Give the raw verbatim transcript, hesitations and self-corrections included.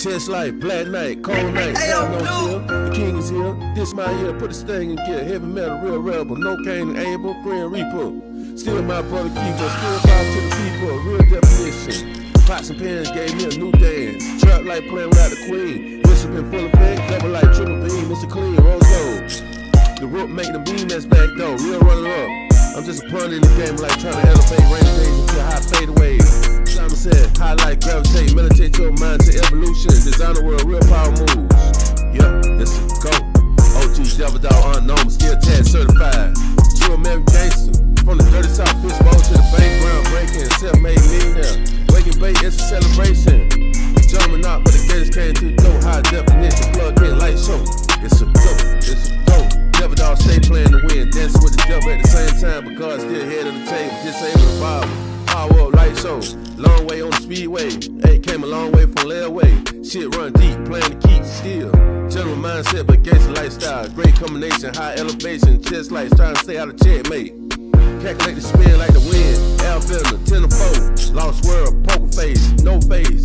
Test light, black night, cold night, Hey, no yo, chill. The king is here. This my year. Put this thing in gear. Heavy metal, real rebel. No Cain and Abel, Grim Reaper. Still my brother keeper. Still five to the people. Real definition. Pots and pans gave me a new dance. Trap like playing without the queen. Whistle been full effect. Double like triple beam. Mister Clean, rose gold. The rope make the beam that's back though. Real runner up. I'm just a pun in the game like trying to elevate rain days until high fade away. Simon said, highlight, gravitate, meditate your mind to evolution. Design the world, real power moves. Yeah, this is go. O G Devildawg unknown, still tag certified. True American gangster. From the dirty south fishbowl to the bank, groundbreaking, self-made millionaire. Waking bait, it's a celebration. Gentlemen not, but the greatest came to the door. High definition, plug in, light show. It's a go, it's a go. Devildawg stay playing to win, dancing with the devil at the same time, but God still head of the table, disable the Bible. Power up, light show, long way on the speedway. Hey, came a long way from layaway. Shit run deep, playing to keep still. General mindset, but gangster lifestyle. Great combination, high elevation, chest lights, trying to stay out of checkmate. Calculate the spin like the wind. Alvin, ten to four, lost world, poker face, no face.